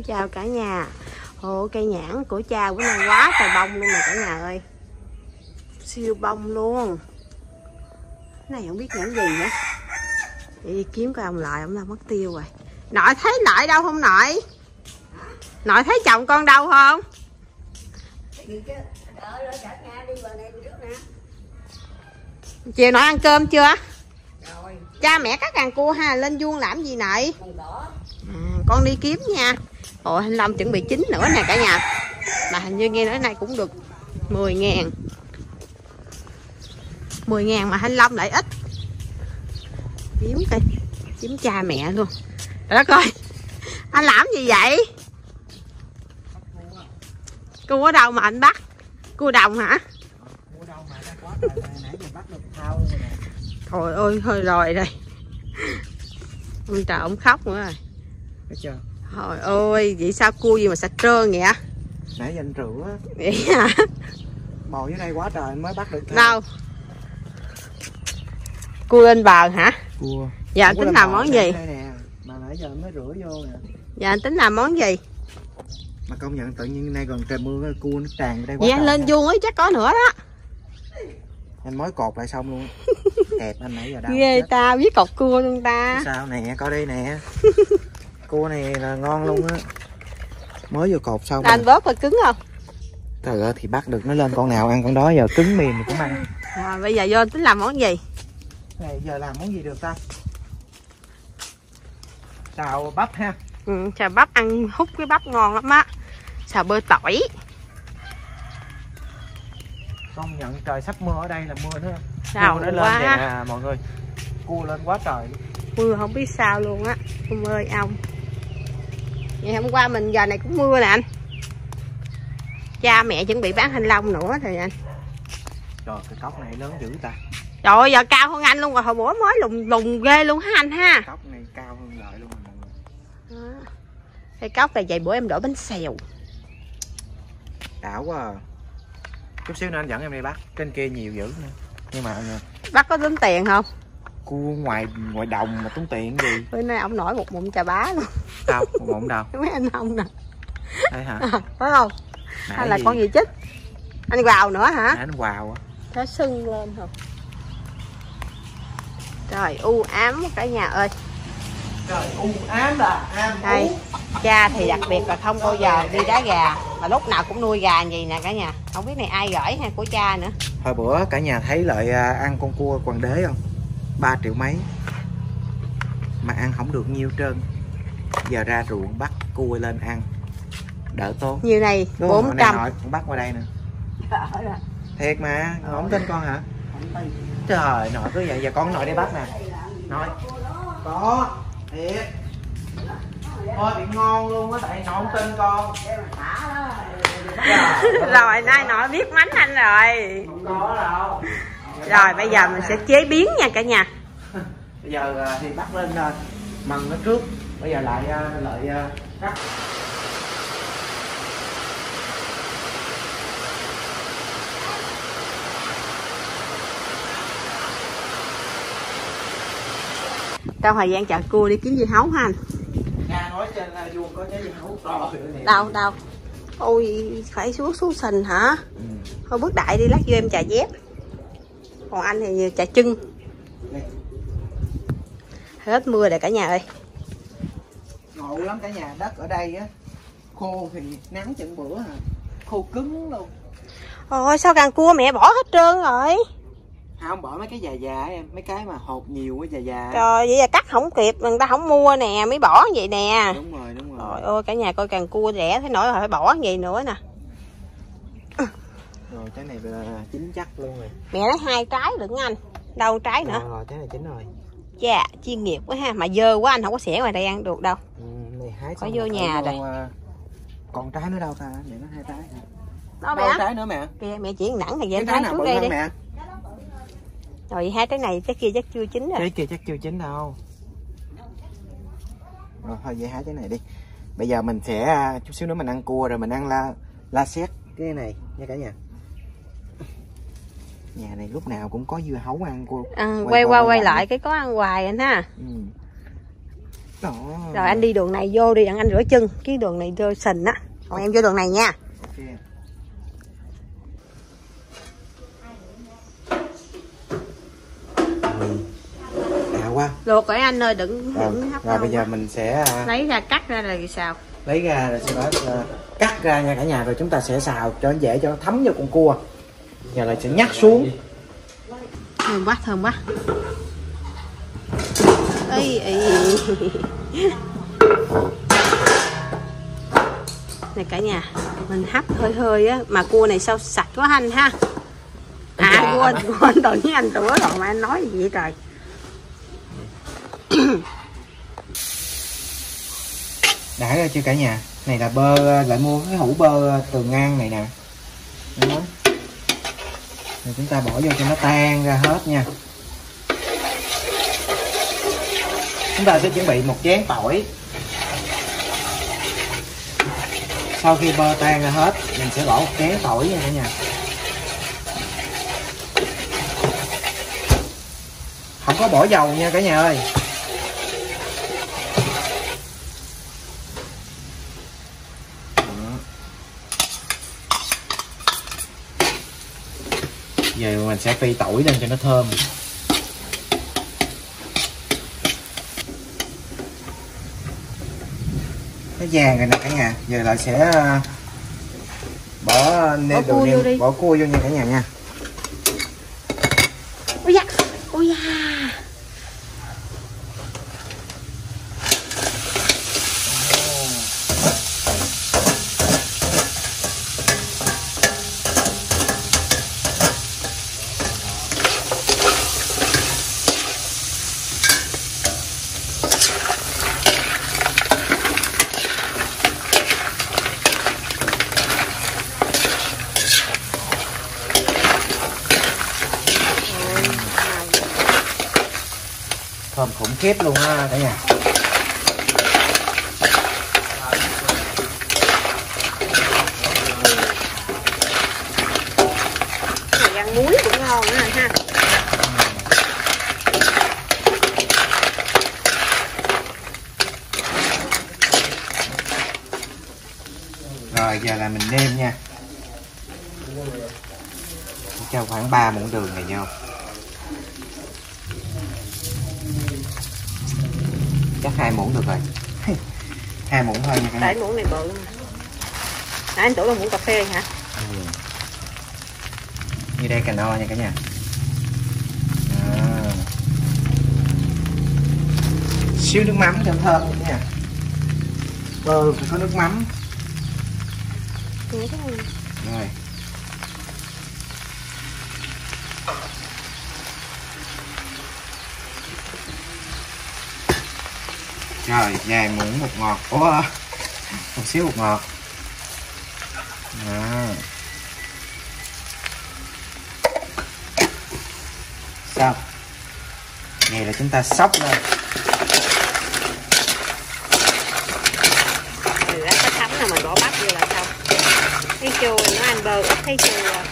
Xin chào cả nhà. Ồ, cây nhãn của cha bữa nay quá trời bông luôn nè cả nhà ơi. Siêu bông luôn. Cái này không biết nhãn gì nữa. Đi kiếm coi ông Lợi, ông là mất tiêu rồi. Nội thấy Lợi đâu không nội? Nội thấy chồng con đâu không? Chiều nội ăn cơm chưa? Rồi. Cha mẹ cắt càng cua ha, lên vuông làm gì nội? Con đi kiếm nha. Ồ, thanh long chuẩn bị chín nữa nè cả nhà. Mà hình như nghe nói này cũng được 10.000. 10.000 mà thanh long lại ít. Kiếm coi, kiếm cha mẹ luôn. Trời đất ơi, anh làm gì vậy? Cua ở đâu mà anh bắt? Cua đồng hả? Cua đâu mà ra quá trời, nãy giờ bắt được thao rồi nè. Trời ơi, hơi rồi đây. Ông trời, ông khóc nữa rồi. Thấy chưa? Trời ơi, vậy sao cua gì mà sạch trơn vậy? Nãy giờ anh rửa. Vậy hả? Bò dưới đây quá trời mới bắt được thao. Đâu? Cua lên bờ hả? Cua. Dạ anh tính làm món gì? Đây nè, mà nãy giờ mới rửa vô nè. Dạ anh tính làm món gì? Mà công nhận tự nhiên nay gần trời mưa cua nó tràn vào đây quá. Dạ anh lên vuông ấy chắc có nữa đó. Anh mới cột lại xong luôn. Kẹp anh nãy giờ đâu. Ghê ta, biết cột cua luôn ta. Sao nè, coi đây nè. Cua này là ngon luôn á. Mới vừa cột xong. Anh bóp là cứng không? Trời ơi thì bắt được nó lên con nào ăn con đó, giờ cứng mềm thì cũng ăn. Rồi bây giờ vô tính làm món gì? Này giờ làm món gì được ta? Xào bắp ha. Ừ, xào bắp ăn hút cái bắp ngon lắm á. Xào bơ tỏi. Công nhận trời sắp mưa ở đây là mưa nữa. Sao Cua nó lên quá. vậy nè mọi người. Cua lên quá trời. Mưa không biết sao luôn á. Ông ơi ông. Ngày hôm qua mình giờ này cũng mưa nè anh. Cha mẹ chuẩn bị bán thanh long nữa thì anh. Trời cái cốc này lớn dữ ta. Trời ơi giờ cao hơn anh luôn rồi, hồi bữa mới lùng lùng ghê luôn ha anh ha. Cốc này cao hơn Lợi luôn rồi mọi người. Cái cốc này vậy bữa em đổ bánh xèo. Đảo quá à. Chút xíu nữa anh dẫn em đi bắt. Trên kia nhiều dữ nữa. Nhưng mà Bắt có tính tiền không? cua ngoài đồng mà tốn tiền gì. Bữa nay ông nổi một bụng chà bá luôn. Đâu, một bụng đâu. Mấy anh không nè. Thấy hả? Phải không? Nãy Hay là gì? con gì chết? Anh vào nữa hả? Nãy anh vào á. Nó sưng lên không? Trời u ám cả nhà ơi. Trời u ám là ám. Đây, cha thì đặc biệt là không bao giờ đi đá gà, mà lúc nào cũng nuôi gà gì nè cả nhà. Không biết này ai gửi hay của cha nữa. Hồi bữa cả nhà thấy Lợi ăn con cua Hoàng Đế không? 3 triệu mấy. Mà ăn không được nhiêu trơn. Giờ ra ruộng bắt cua lên ăn đỡ tốn. Nhiều này 400. Nội con bắt qua đây nè. Thiệt mà, không tin con hả? Trời, nội cứ vậy, giờ con nội đi bắt nè. Nội. Có, thiệt. Thôi bị ngon luôn á, tại nội không tin con. Rồi nay nội biết mánh anh rồi. Không có đâu. Rồi bây giờ mình sẽ chế biến nha cả nhà. Bây giờ thì bắt lên mần nó trước. Bây giờ lại cắt. Trong thời gian chợ cua đi kiếm dưa hấu ha anh. Nga nói trên vuông có trái dưa hấu to rồi nè. Đâu đâu. Ôi phải xuống sình hả? Thôi bước đại đi, lát vô em trà dép. Còn anh thì trà chân. Hết mưa rồi cả nhà ơi. Ngộ lắm cả nhà, đất ở đây á khô thì nắng chừng bữa hả? Khô cứng luôn. Ôi sao càng cua mẹ bỏ hết trơn rồi. Không, bỏ mấy cái già em, mấy cái mà hột nhiều quá già. Trời vậy là cắt không kịp, người ta không mua nè mới bỏ vậy nè. Đúng rồi. Trời ơi cả nhà coi càng cua rẻ thế nổi rồi phải bỏ vậy nữa nè. Rồi trái này là chín chắc luôn rồi. Mẹ nói 2 trái đừng anh. Đâu trái nữa. Rồi trái này chín rồi. Dạ chuyên nghiệp quá ha, mà dơ quá anh không có xẻ ngoài đây ăn được đâu. Này hái có vô nhà rồi. Còn trái nữa đâu ta? Mẹ nó 2 trái hả? Đó Đâu mẹ. trái nữa mẹ. Kìa mẹ chuyển nặng thì vậy Cái trái nào trước bự đây hơn đi. mẹ? Rồi 2 trái này trái kia chắc chưa chín rồi. Trái kia chắc chưa chín đâu. Rồi thôi vậy hái trái này đi. Bây giờ mình sẽ chút xíu nữa mình ăn cua rồi mình ăn la xét cái này nha cả nhà. Nhà này lúc nào cũng có dưa hấu ăn cô. Quay lại cái có ăn hoài anh ha. Đó. Rồi anh đi đường này vô đi, anh rửa chân. Cái đường này rơi sình á. Còn em vô đường này nha. Okay. Đã quá. Luộc rồi anh ơi, đừng hấp. Rồi bây giờ mình sẽ lấy ra cắt ra là sao? Lấy ra rồi sau đó cắt ra nha cả nhà, rồi chúng ta sẽ xào cho nó dễ, cho nó thấm vô con cua. Giờ là sẽ nhắc xuống. Thơm quá, thơm quá. Ê. Này cả nhà, mình hấp hơi hơi á, mà cua này sao sạch quá anh ha. Quên tự nhiên anh rửa rồi mà anh nói gì vậy trời. Đã ra chưa cả nhà? Này là bơ, lại mua cái hũ bơ từ ngang này nè. Đó. Rồi chúng ta bỏ vô cho nó tan ra hết nha. Chúng ta sẽ chuẩn bị một chén tỏi. Sau khi bơ tan ra hết, mình sẽ bỏ một chén tỏi nha cả nhà. Không có bỏ dầu nha cả nhà ơi. Giờ mình sẽ phi tỏi lên cho nó thơm. Nó vàng rồi nè cả nhà. Giờ lại sẽ bỏ cua vô nha cả nhà nha. Ôi da, ôi da. Thơm khủng khiếp luôn á cả nhà. Này ăn muối cũng ngon nữa ha. Rồi giờ là mình nêm nha. Cho khoảng 3 muỗng đường này vô. Chắc 2 muỗng được rồi. 2 muỗng thôi nha cả nhà. Tại muỗng này bự mà. Nãy anh tưởng là muỗng cà phê hả? Như đây cà no nha cả nhà. Xíu nước mắm cho thơm nha. Bơ phải có nước mắm. Rồi. Rồi, vài muỗng bột ngọt. Ủa, một xíu bột ngọt. Đó. Xong. Vậy là chúng ta xóc lên. Rồi cái thấm là mình bỏ bắp vô là xong. Thấy chua, nó ăn bơ ít thấy chua rồi.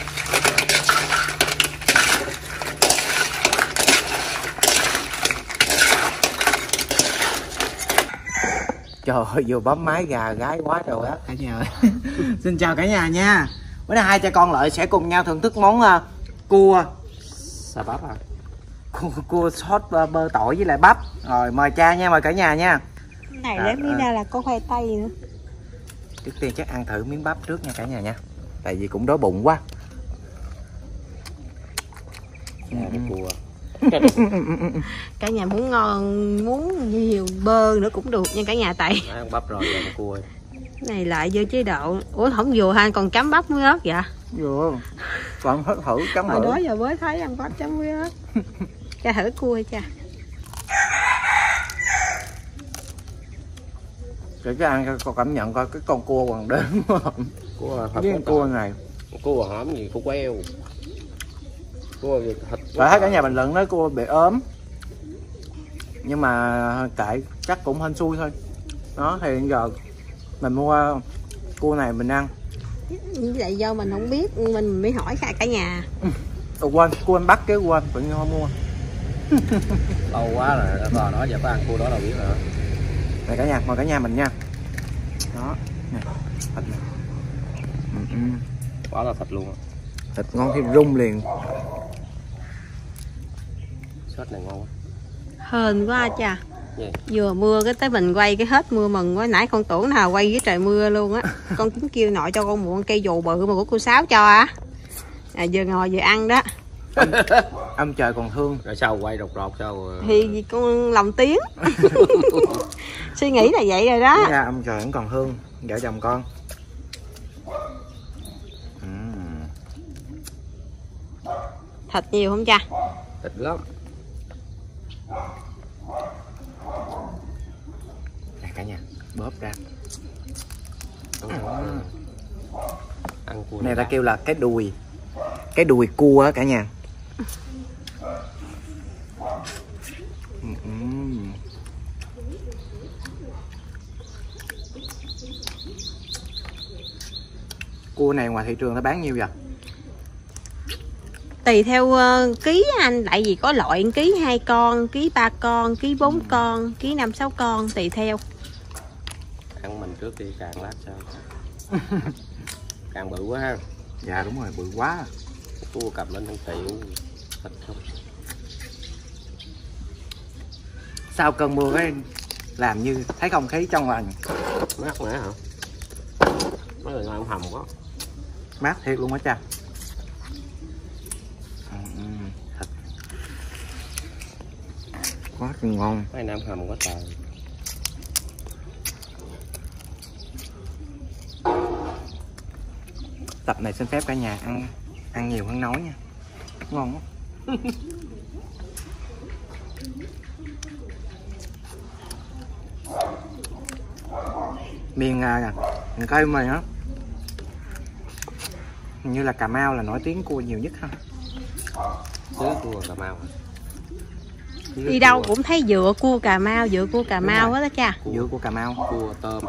Trời ơi, vừa bấm máy gà gái quá trời á cả nhà ơi. Xin chào cả nhà nha. Bữa nay hai cha con Lợi sẽ cùng nhau thưởng thức món cua Xà bắp à? Cua sốt bơ tỏi với lại bắp. Rồi mời cha nha, mời cả nhà nha. Này lấy miếng ra là có khoai tây nữa. Trước tiên chắc ăn thử miếng bắp trước nha cả nhà nha. Tại vì cũng đói bụng quá. Cua. Cả nhà muốn ngon, muốn nhiều bơ nữa cũng được nha cả nhà. Tại Ăn bắp rồi, giờ cua. này lại vô chế độ. Ủa không vừa ha, còn chấm bắp muối ớt vậy? Vừa. Còn hết thử chấm Hồi thử. đó giờ mới thấy ăn bắp chấm muối ớt. Cha thử cua cha. Để cho ăn con cảm nhận coi cái con cua còn đếm không? Cua thật Với cua này. Cua hổm gì, cua queo. Cua gì thịt. Phải thấy cả nhà bình luận nói cua bị ốm. Nhưng mà kệ, chắc cũng hên xui thôi. Đó thì hiện giờ mình mua cua này mình ăn. Vậy do mình không biết, mình mới hỏi cả nhà. Quên, cua anh bắt cái quên, tự nhiên không mua. Lâu quá rồi, nó giờ có ăn cua đó đâu biết nữa. Này cả nhà, mời cả nhà mình nha. Đó, này, thịt này. Quá là thịt luôn á. Thịt ngon thì rung liền. Sốt này ngon quá. Hên quá cha. Yeah. Vừa mưa cái tới mình quay cái hết mưa mừng quá. Nãy con tưởng nào quay với trời mưa luôn á. Con tính kêu nội cho con một cây dù bự mà của cô Sáu cho á. Vừa ngồi vừa ăn đó. Ông trời còn thương. Rồi sao quay rột sao? Thì con lòng tiếng. Suy nghĩ là vậy rồi đó. Ra ông trời vẫn còn thương vợ chồng con. Thịt nhiều không cha? Thịt lắm. Nè cả nhà, bóp ra. Ăn cua Này ta kêu là cái đùi cua á cả nhà. Cua này ngoài thị trường nó bán nhiêu vậy? Tùy theo ký anh, tại vì có loại ký 2 con, ký 3 con, ký 4 con, ký 5-6 con, tùy theo. Ăn mình trước đi càng lát sao? Càng bự quá ha. Dạ đúng rồi, bự quá. Cua cầm lên ăn tiểu thịt không. Sau cơn mưa cái làm như thấy không khí trong lành. Mát mẻ hả? Mấy người ăn hầm quá. Mát thiệt luôn á cha. Thịt quá ngon. Mấy nam hầm quá trời. Tập này xin phép cả nhà ăn nhiều hơn nói nha. Ngon quá. Miền cây mày á, hình như là Cà Mau là nổi tiếng cua nhiều nhất ha. Chứ cua Cà Mau. Đi đâu cũng thấy dựa cua Cà Mau hết đó cha. Dựa cua Cà Mau, cua tôm.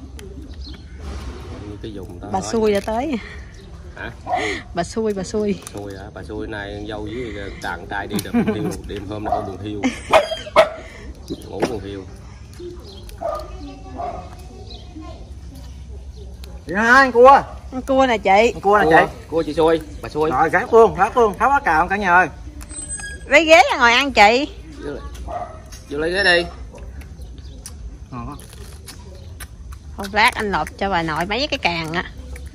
Như cái vùng đó. Bà xui đã tới. Hả? Bà xui. Xui hả? Bà xui này dâu với đàn trai đi đầm hiu, đêm hôm nào buồn hiu. Ngủ buồn hiu. Ăn cua. Ăn cua nè chị. Cua nè chị. Cua chị xui, bà xui. Rồi gác luôn, tháo quá cào cả nhà ơi. Lấy ghế ra ngồi ăn chị. Vô lấy ghế đi. Một lát anh lột cho bà nội mấy cái càng á.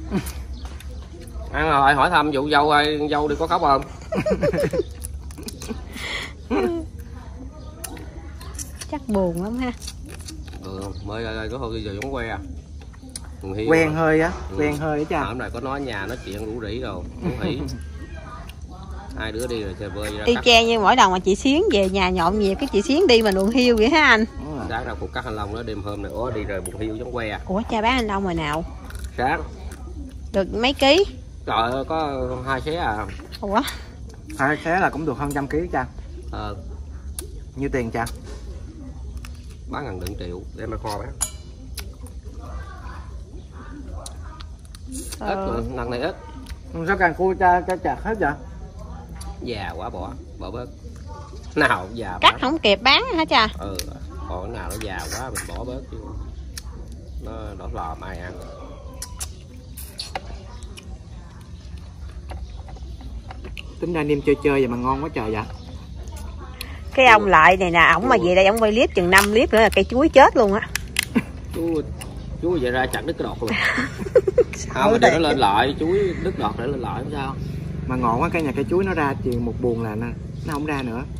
Ăn rồi hỏi thăm vụ dâu ơi, dâu đi có khóc không? Chắc buồn lắm ha. Mới ra có hôm đi giờ giống que à. Quen hơi á, quen hơi á cha. Hôm nay có nói nhà nói chuyện rủ rỉ rồi, cũng hỉ. Hai đứa đi rồi chơi bơi ra. Y chang như mỗi lần mà chị Xuyến về nhà nhộn nhịp cái chị Xuyến đi mà luồn hiu vậy hả anh? Sáng nào cục cắt thanh long đó, đêm hôm này đi rồi buồn hiu giống que. Ủa cha bán thanh long rồi nào? Sáng. Được mấy ký? Trời ơi có 2 xé à. Ủa? 2 xé là cũng được hơn 100 kg cha. Nhiêu tiền cha? Bán gần 1 triệu đem ra kho bán. Ít rồi, lần này ít. Sao càng cua cha chặt hết vậy? Già quá bỏ bớt. Nào già cắt không kịp bán hả cha? Còn cái nào nó già quá mình bỏ bớt chứ. Nó đổ lò mai ăn. Tính ra đêm chơi vậy mà ngon quá trời vậy. Cái ông lại này nè, ổng mà về đây ổng quay clip chừng 5 clip nữa là cây chuối chết luôn á. Chú về ra chặt đứt cái đọt luôn. Không để nó lên lại, chuối đứt đọt để lên lại sao? Mà ngon quá, cái nhà cây chuối nó ra chừng một buồng là nó không ra nữa.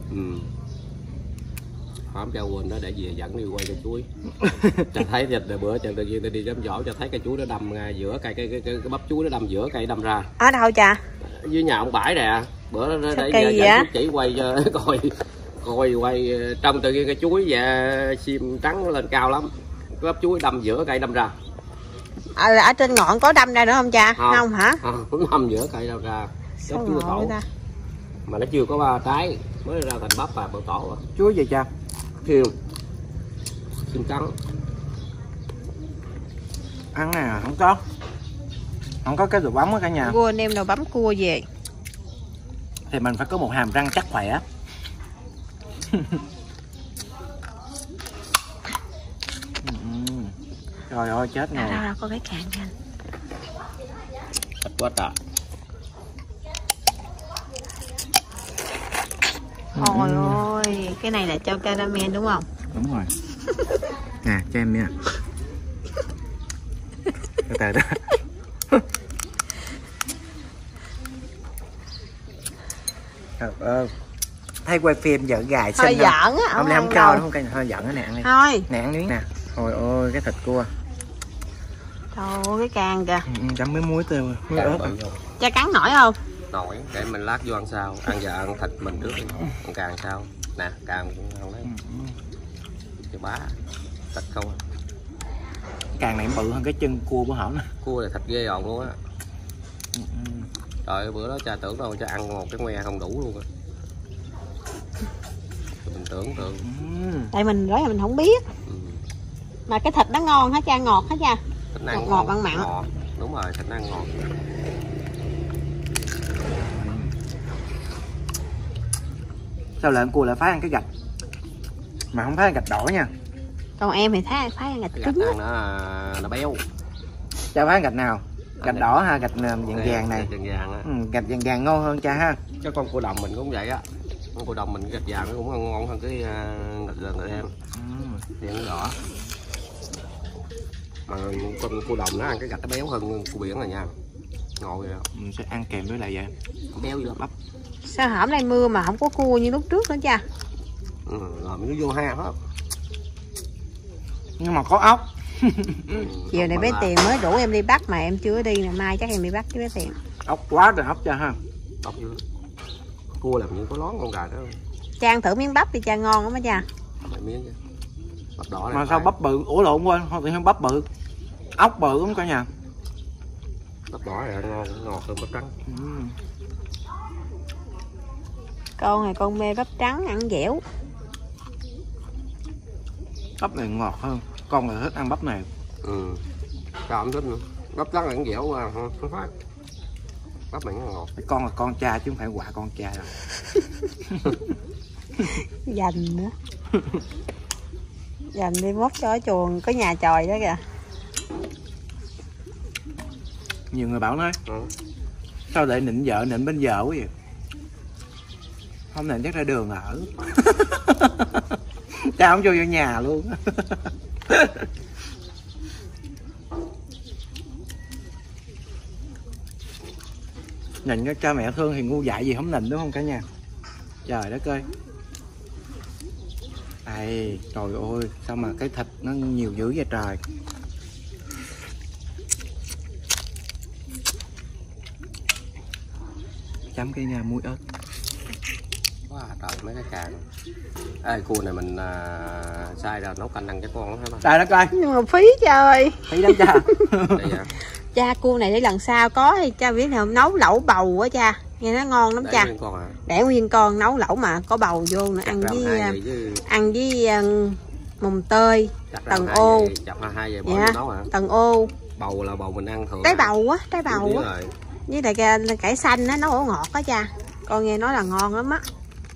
Hôm cha quên đó để về dẫn đi quay cây chuối. Cha thấy bữa cha tự nhiên ta đi đám giỏ cho thấy cây chuối nó đâm giữa cái bắp chuối nó đâm giữa cây đâm ra. Ở đâu cha? Dưới nhà ông Bãi nè. Bữa nó để chỉ quay cho coi quay trong tự nhiên cây chuối và sim trắng nó lên cao lắm. Cái bắp chuối đâm giữa cây đâm ra. Ở trên ngọn có đâm ra nữa không cha? Không hả? Không đâm giữa cây đâm ra. Bắp chuối tổ. Mà nó chưa có 3 trái mới ra thành bắp và bờ tổ. Chuối gì cha? Sim trắng. Ăn nè, không có cái đồ bấm ở cả nhà. Cua anh em nào bấm cua về thì mình phải có một hàm răng chắc khỏe. Trời ơi chết rồi. Đâu có cái càng nha. Thịt quá trời. Ôi ôi, cái này là cho caramel đúng không? Đúng rồi. Nè cho em nha. Từ từ đó. Thấy quay phim giỡn gài xinh. Hơi giỡn á. Không lẽ không cho đâu, không cây hơi giỡn á nè ăn đi. Thôi. Nè ăn miếng nè. Ôi ôi cái thịt cua. Trời ơi cái càng kìa. Chấm mấy muối tiêu, muối ớt. Cha cắn nổi không? Nổi, để mình lát vô ăn sau. Ăn giờ ăn thịt mình trước đi. Ăn càng sau. Nè, càng cũng không đấy. Cái bá. Thịt không à. Càng này bự hơn cái chân cua bữa hổm nè. Cua là thịt ghê ồn luôn á. Trời bữa đó cha tưởng đâu cha ăn một cái ngoe không đủ luôn á. Mình tưởng tượng. Tại mình nói là mình không biết. Mà cái thịt nó ngon hả cha, ngọt hả cha? Thịt nó ăn ngọt ăn mặn. Ngọt. Đúng rồi, thịt nó ăn ngọt. Sao lại cua lại phái ăn cái gạch mà không phái ăn gạch đỏ nha. Còn em thì phái ăn gạch cứng ăn nó béo. Cha phái ăn gạch nào? Gạch đỏ ha, gạch vàng vàng này. Vàng vàng á. Gạch vàng vàng ngon hơn cha ha. Chứ con cua đồng mình cũng vậy á. Con cua đồng mình gạch vàng nó cũng ngon hơn cái gạch người em. Thì nó đỏ. Mà con cua đồng nó ăn cái gạch nó béo hơn cua biển rồi nha. Ngon vậy đó. Mình sẽ ăn kèm với lại vậy. Béo dữ lắm. Sao hổm nay mưa mà không có cua như lúc trước nữa cha? Rồi nó vô hang hết. Nhưng mà có ốc. Chiều này bé Tiền mới rủ em đi bắt mà em chưa đi nè, mai chắc em đi bắt với bé Tiền. Ốc quá trời ốc cha ha. Ốc dữ. Cua làm như có lón con gà đó. Cha ăn thử miếng bắp đi cha, ngon lắm á cha. Mấy miếng chứ. Bắp đỏ mà sao bắp bự, ủa lộn quên, không tự nhiên bắp bự. Ốc bự không cả nhà. Bắp đỏ này ngon, ngọt hơn bắp trắng. Con này con mê bắp trắng, ăn dẻo. Bắp này ngọt hơn, con là thích ăn bắp này. Cho không thích nữa. Bắp trắng ăn dẻo mà không phải. Bắp này nó ngọt. Con là con cha chứ không phải quả con cha đâu. Dành nữa. Dành đi mốt cho ở chuồng có nhà chòi đó kìa. Nhiều người bảo nói sao để nịnh vợ nịnh bên vợ quá vậy. Không nịnh chắc ra đường ở. Cha không cho vô nhà luôn. Nhìn cho cha mẹ thương thì ngu dại gì không nịnh đúng không cả nhà. Trời đất ơi. Đây, trời ơi, sao mà cái thịt nó nhiều dữ vậy trời. Chấm cái muối ớt. Wow, trời mấy cái càng. Ê, cua này mình xay ra nấu canh ăn cho con hả ba? Trời đất ơi. Nhưng mà phí cha ơi. Phí lắm cha. Cha cua này để lần sau có thì cha biết nào nấu lẩu bầu á cha. Nghe nó ngon lắm cha. Để nguyên con nấu lẩu mà có bầu vô nữa, ăn với mùng tơi, tần ô. Dạ, tần ô. Bầu là bầu mình ăn thường. Trái bầu á, trái bầu á. Với lại cải xanh á, nó ngọt á cha. Con nghe nói là ngon lắm á.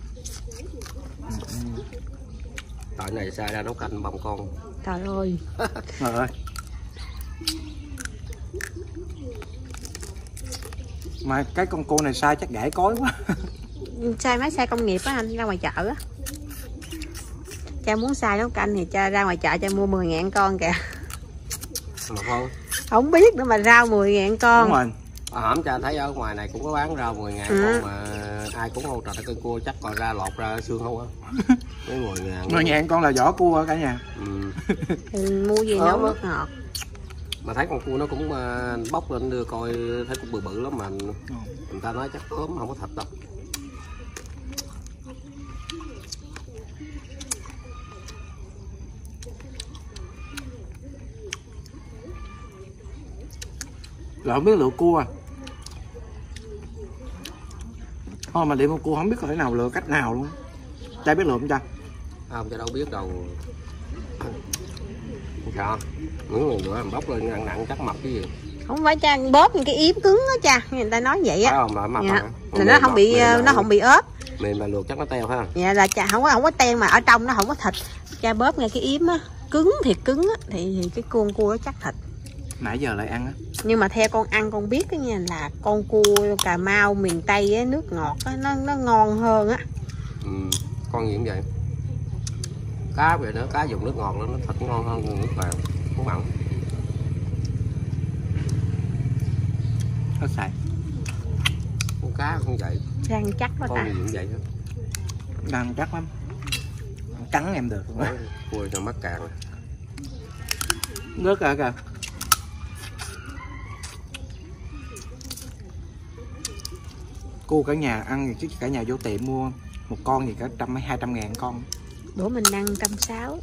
Tại này xay ra nấu canh bông con. Trời ơi. Trời ơi. Mà cái con cua này sai chắc gãy cối quá. Sai máy xay công nghiệp á anh, ra ngoài chợ á. Cha muốn xay nấu canh thì cha ra ngoài chợ cha mua 10.000 con kìa. Mà không? Không biết nữa mà rau 10.000 con. Đúng rồi. Hổm cha thấy ở ngoài này cũng có bán rau 10.000 con mà ai cũng hô trời cái cua chắc còn ra lọt ra xương không á. Mấy 10.000. 10.000 con là vỏ cua cả nhà. Mua gì nấu nước ngọt. Mà thấy con cua nó cũng bóc lên đưa coi thấy cũng bự bự lắm mà người ta nói chắc ốm không có thịt đâu. Rồi không biết lựa cua. Thôi mà để mua cua không biết phải nào lựa cách nào luôn. Cha biết lựa không cha? Không, cha đâu biết đâu. Sao? Những người bữa bóc lên ăn nặng chắc mập cái gì. Không phải cha bóp cái yếm cứng á cha, người ta nói vậy á. Không, mập dạ. Là nó không bị ốp. Mềm mà luộc chắc nó teo ha. Dạ là cha không có ten mà ở trong nó không có thịt. Cha bóp ngay cái yếm á. cứng thiệt cứng á, thì cái con cua nó chắc thịt. Nãy giờ lại ăn á. Nhưng mà theo con ăn con biết đó nha, là con cua Cà Mau miền Tây á, nước ngọt á, nó ngon hơn á. Con gì cũng vậy. Cá vậy nữa, cá dùng nước ngọt nó thịt ngon hơn nước vàng, nước mặn. Nó xài. Con cá cũng vậy. Răng chắc quá ta. Con gì cũng vậy đó. Răng chắc lắm. Cắn em được luôn á. Cua cho mắt càng. Rớt ra kìa. Cua cả nhà ăn chứ cả nhà vô tiệm mua một con gì cả 100-200 ngàn con. Bữa mình ăn 160.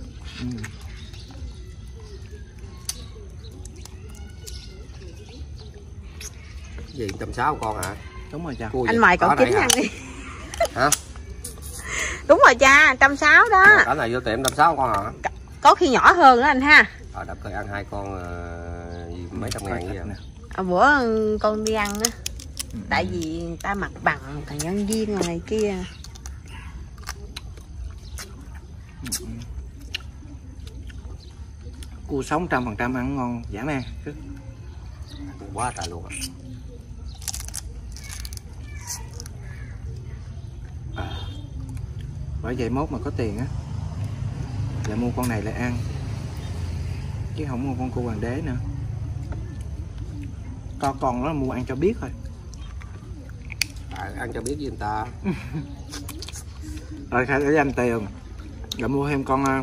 Gì 160 con hả? Đúng rồi cha. Anh mời cậu Chính ăn đi. Hả? Đúng rồi cha, 160 đó. Cả này vô tiệm 160 con hả? Có khi nhỏ hơn đó anh ha. Đập coi ăn 2 con mấy trăm ngàn vậy nè. Bữa con đi ăn á, tại vì người ta mặt bằng thằng nhân viên rồi này kia. Cua sống 100% ăn ngon dã man. Quá trời luôn à. Bởi vậy mốt mà có tiền á là mua con này lại ăn, chứ không mua con cua hoàng đế nữa. Con đó là mua ăn cho biết thôi. Ăn cho biết với người ta. Rồi để dành tiền rồi mua thêm con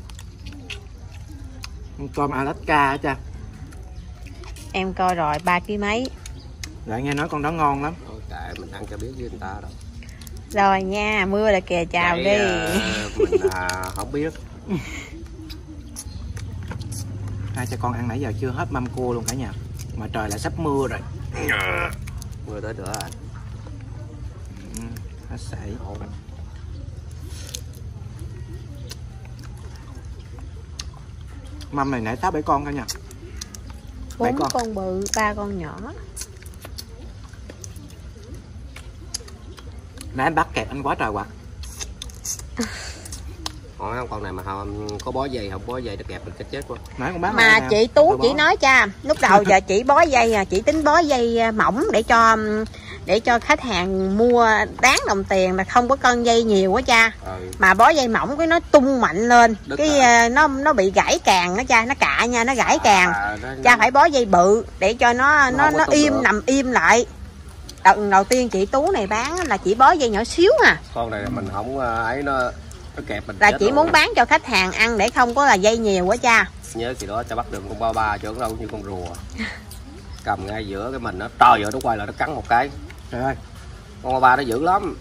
Alaska á cha. Em coi rồi 3 kg mấy. Lại nghe nói con đó ngon lắm. Thôi kệ, mình ăn cho biết với người ta đâu. Rồi nha, mưa là kìa, chào Vậy, đi. Mình không biết. Hai cha con ăn nãy giờ chưa hết mâm cua luôn cả nhà. Mà trời lại sắp mưa rồi. Mưa tới nữa rồi. Hết sảy. Mâm này nãy 6-7 con cả nhà. 4 con bự, 3 con nhỏ. Nãy anh bắt kẹp anh quá trời quạt. Hỏi không, con này mà không có bó dây, không bó dây nó kẹp mình cái chết quá. Nãy con bác mà chị Tú chỉ nói cha, lúc đầu giờ chị bó dây, chị tính bó dây mỏng để cho khách hàng mua đáng đồng tiền, là không có cân dây nhiều quá cha. Mà bó dây mỏng cái nó tung mạnh lên, nó bị gãy càng đó cha, nó cạ nha, nó gãy càng. Cha phải bó dây bự để cho nó im, nằm im lại. Đợt đầu tiên chị Tú này bán là chỉ bó dây nhỏ xíu à. Con này mình không ấy nó kẹp mình là chỉ muốn bán cho khách hàng ăn để không có là dây nhiều quá cha. Nhớ khi đó cha bắt được con ba chứ đâu như con rùa. Cầm ngay giữa cái mình nó trời ơi, nó quay lại nó cắn một cái. Trời ơi, con ba nó dữ lắm.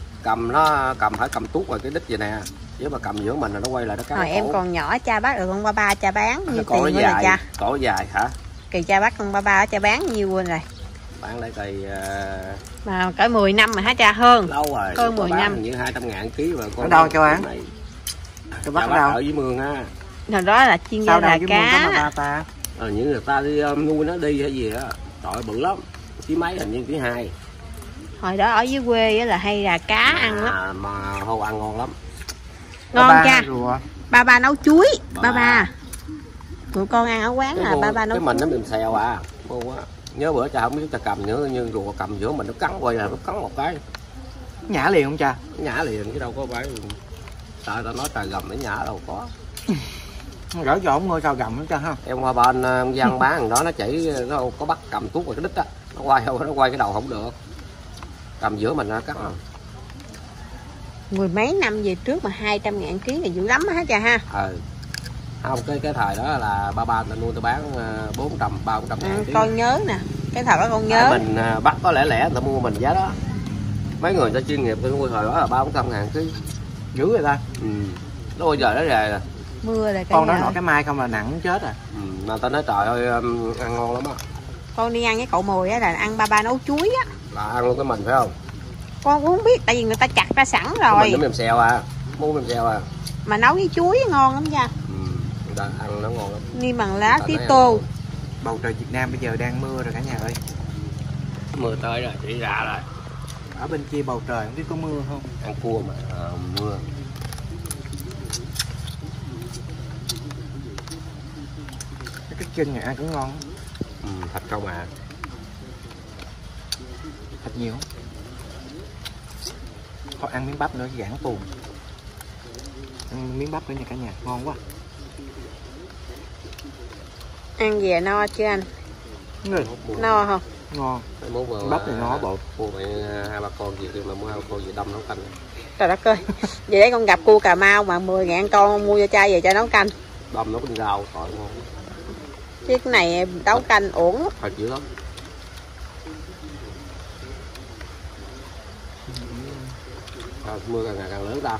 Phải cầm tuốt rồi cái đít vậy nè, chứ mà cầm giữa mình là nó quay lại nó cắn. Hồi em còn nhỏ cha bắt được con ba cha bán nhiêu tiền rồi cha? Cổ dài hả? Kỳ cha bắt con ba cha bán nhiêu quên rồi. Bán đây cây mà cỡ 10 năm rồi hả cha? Hơn lâu rồi, hơn 10 năm. như 200 ngàn ký mà con. ở đâu cho bán? Cho bắt ở đâu? Ở dưới mương ha. Hồi đó là chuyên gia là cá. Những người ta đi nuôi nó đi hay gì á, trời bự lắm, ký mấy hình như ký 2. Hồi đó ở dưới quê là hay là cá ăn lắm. Mà hô ăn ngon lắm. Ngon cha. Ba nấu chuối. Ba tụi con ăn ở quán là ba nấu. Cái mình nó mềm xèo à. Nhớ bữa cha không biết cha cầm nữa, nhưng rùa cầm giữa mình nó cắn quay là nó cắn một cái. Nhả liền không cha? Nhả liền chứ đâu có phải. Tại ta nói trời gầm nó nhả đâu có. Gỡ cho ông ngôi sao gầm nữa cha ha. Em qua bên dân bán thằng đó nó chỉ nó có bắt cầm tuốt vào cái đít á, nó quay cái đầu không được. Cầm giữa mình nó cắn rồi. Mười mấy năm về trước mà 200 ngàn ký là dữ lắm hả cha ha? Không, cái thời đó là ba ta nuôi tôi bán 400-300 ngàn ký. Con nhớ nè, cái thời đó con nhớ. Mình bắt có lẻ người ta mua mình giá đó. Mấy người ta chuyên nghiệp tôi nuôi thời đó là 300-400 ngàn ký. Dữ rồi ta. Nó bây giờ nó rề rồi. Mưa rồi con đó nọ cái mai không là nặng chết rồi. Mà ta nói trời ơi ăn ngon lắm á. Con đi ăn với cậu Mùi á là ăn ba nấu chuối á. Là ăn luôn cái mình phải không? Con cũng không biết, tại vì người ta chặt ra sẵn rồi. Mình nó mềm xèo à, mua mềm xèo à. Mà nấu với chuối ngon lắm cha. Người ta ăn nó ngon lắm. Niêm bằng lá tía tô. Bầu trời Việt Nam bây giờ đang mưa rồi cả nhà ơi. Mưa tới rồi, chỉ ra rồi. Ở bên kia bầu trời không biết có mưa không? Ăn cua mà mưa. Chân này ăn cũng ngon. Thịt không à. Thịt nhiều. Thôi ăn miếng bắp nữa giãn tuồng. Ăn miếng bắp nữa nha cả nhà, ngon quá. Ăn về no chưa anh? Người. No không? Ngon. Muốn mà Bắp này nó bột. Mua mẹ 2-3 con gì mà mua 2-3 con gì đâm nấu canh. Trời đất ơi. Vậy đấy con gặp cua Cà Mau mà 10.000 con mua cho chai về cho nấu canh. Đâm nấu canh rau trời ngon. Chứ cái này nấu canh uổng. Thật dữ lắm. Mưa càng ngày càng lớn ra.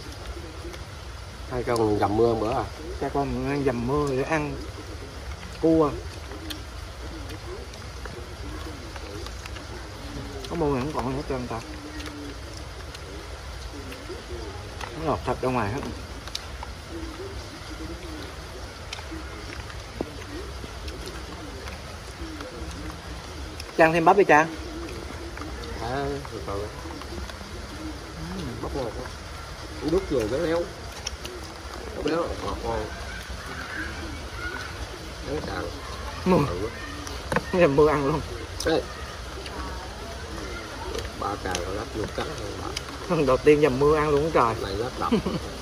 Hai con dầm mưa bữa à. Cha con ăn dầm mưa để ăn cua. Có mưa này không còn hết trơn ta. Nó lọt thật ra ngoài hết. Cha ăn thêm bắp đi cha. Rồi. Bắp ngon quá. Đút rồi béo béo. Béo ngọt ngon. Béo càng. Dầm mưa ăn luôn. Ê. Ba càng rồi lắp luộc cắt rồi. Đầu tiên dầm mưa ăn luôn trời. Này lắp đập.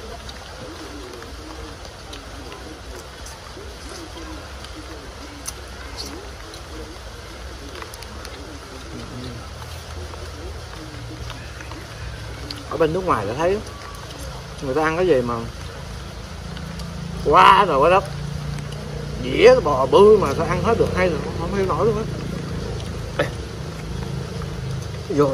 Ở bên nước ngoài đã thấy người ta ăn cái gì mà quá rồi quá đất, dĩa bò bư mà sao ăn hết được hay rồi không hiểu nổi luôn á. Rồi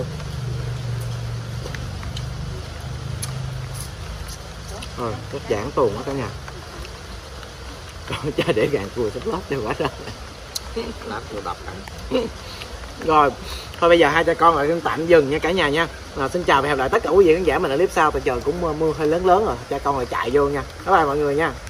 rất giảng tuồng đó cả nhà. Còn cha để gạn cua sắp lót cho quả ra. Lát rồi đập hả? Rồi thôi bây giờ hai cha con lại tạm dừng nha cả nhà nha. Xin chào và hẹn gặp lại tất cả quý vị khán giả mình ở clip sau. Tại trời cũng mưa hơi lớn rồi, cha con lại chạy vô nha. Bye bye mọi người nha.